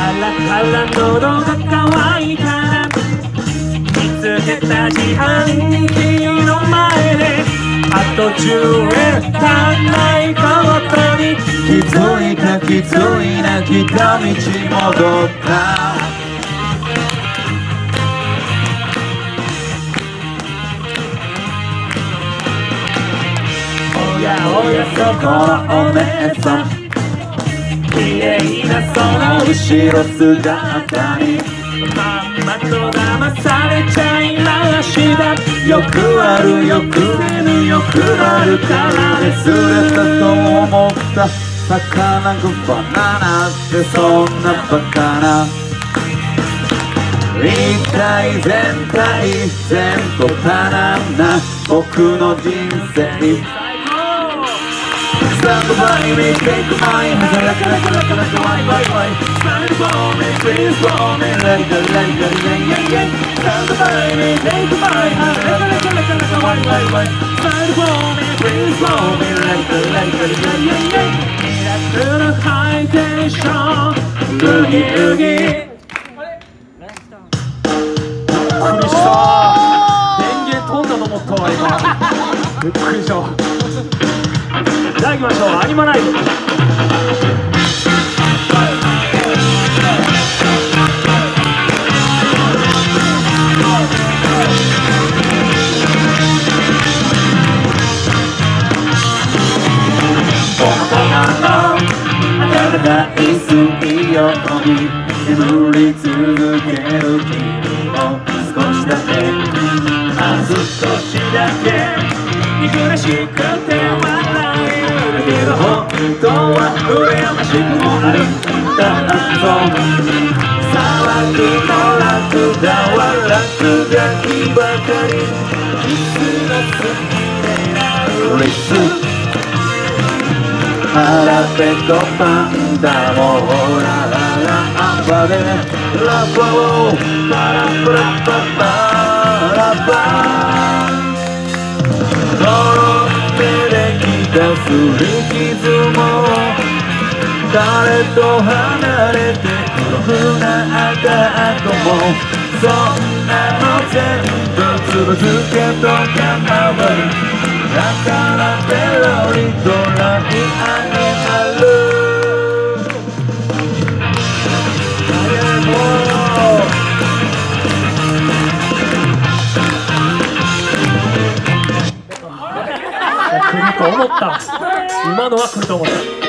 ラカラ喉が渇いたら見つけた自販機の前であと10円足んないことに気づいた気づいな来た道戻ったおやおやそこのお姉さん綺麗なその後ろ姿にまんまと騙されちゃいましたよくあるよく出るよくなるからですれたと思った魚がバナナってそんなバカな一体全体全部パラな僕の人生Stand by me, take my hand Like why Stand for me, please for me Let it go, yeah Stand by me, take my hand Like why Stand for me, please for me Let it go, yeah Miracle high tension Boogie Oogie びっくりした電源飛んだと思ったわ今びっくりしたじゃあ行きましょうアニマライブ大好きように眠り続ける君を少しだけ少しだけ憎らしくて笑えるだけど本当は羨ましくもあるんだぞ騒ぐの楽だわ楽がきばかりいつの好きでなるリス腹ペコパンダもほらららアンバでラッパをパラパラパパラパ呪ってできたすり傷も誰と離れて黒くなった後もそんなの全部つぶつけと構わるだからペロリとライあげある来ると思った今のは来ると思った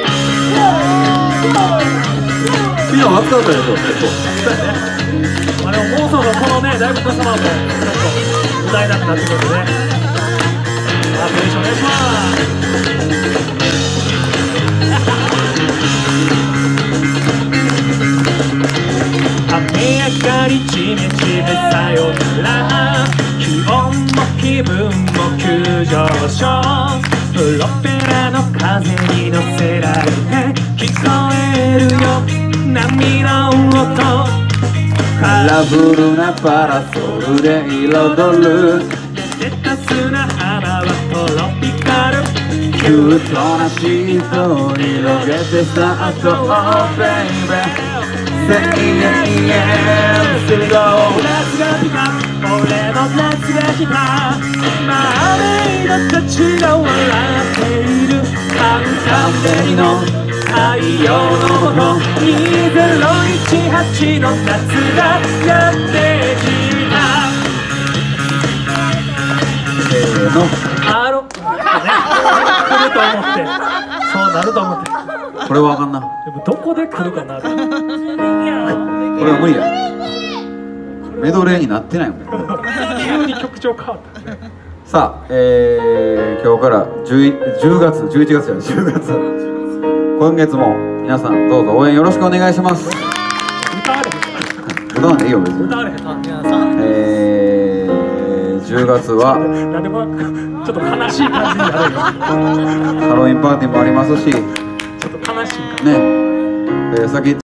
昨日暑かったでしょ結構あれもうそろそろこのね大仏様もちょっと歌えなくなってくるんでねあテンションお願いします雨上がりちめちめさよなら気温も気分も急上昇プロペラの風に乗せられて聞こえるよ波の音カラフルなパラソルで彩るレタスな花はトロピカルキュートなシートを広げてさっと Oh baby Say yeah yeah Still go 夏が来た俺の夏が来たマーメイドたちが笑っているカンカンデリの太陽のもと2018の夏がやってきたアロ来ると思ってそうなると思ってこれはあかんなでもどこで来るかなこれこれは無理やメドレーになってないもん急に曲調変わったねさあ、今日から10月11月や10月今月も皆さんどうぞ応援よろしくお願いします歌われへん歌わんでいいよ別に歌われへん 10月はなんでもちょっと悲しい感じになるよハロウィンパーティーもありますしちょっと悲しい感じね、先